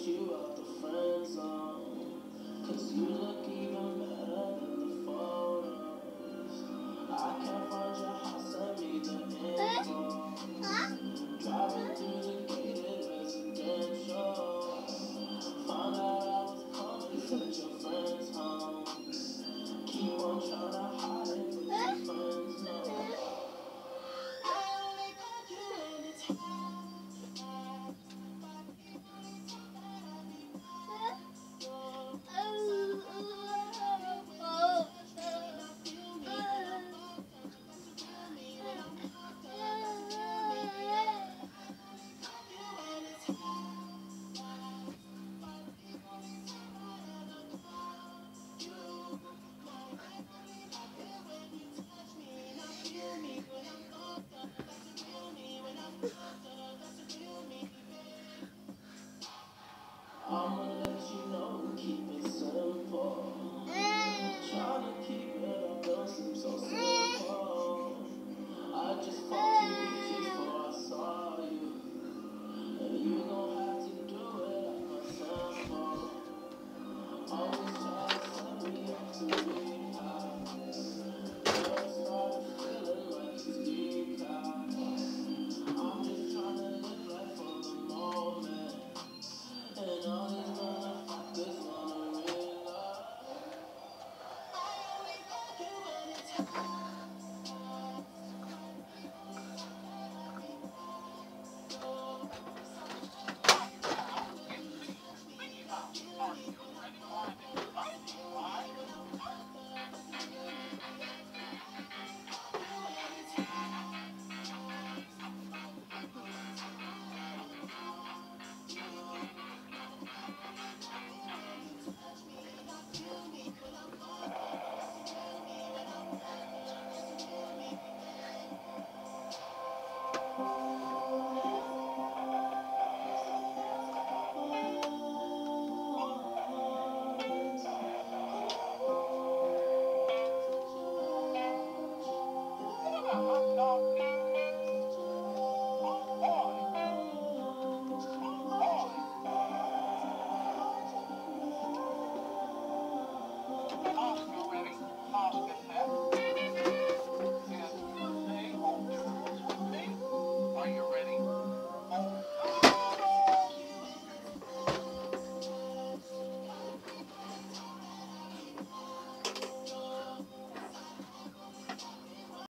you out the friend zone. 'Cause you look even better than the photos. I can't find your house, send me the info. Driving through the gated residential. Found out I was calling, sent your friends home. Keep on trying to hide it, but your friends know. I only called you when it's hot. I'm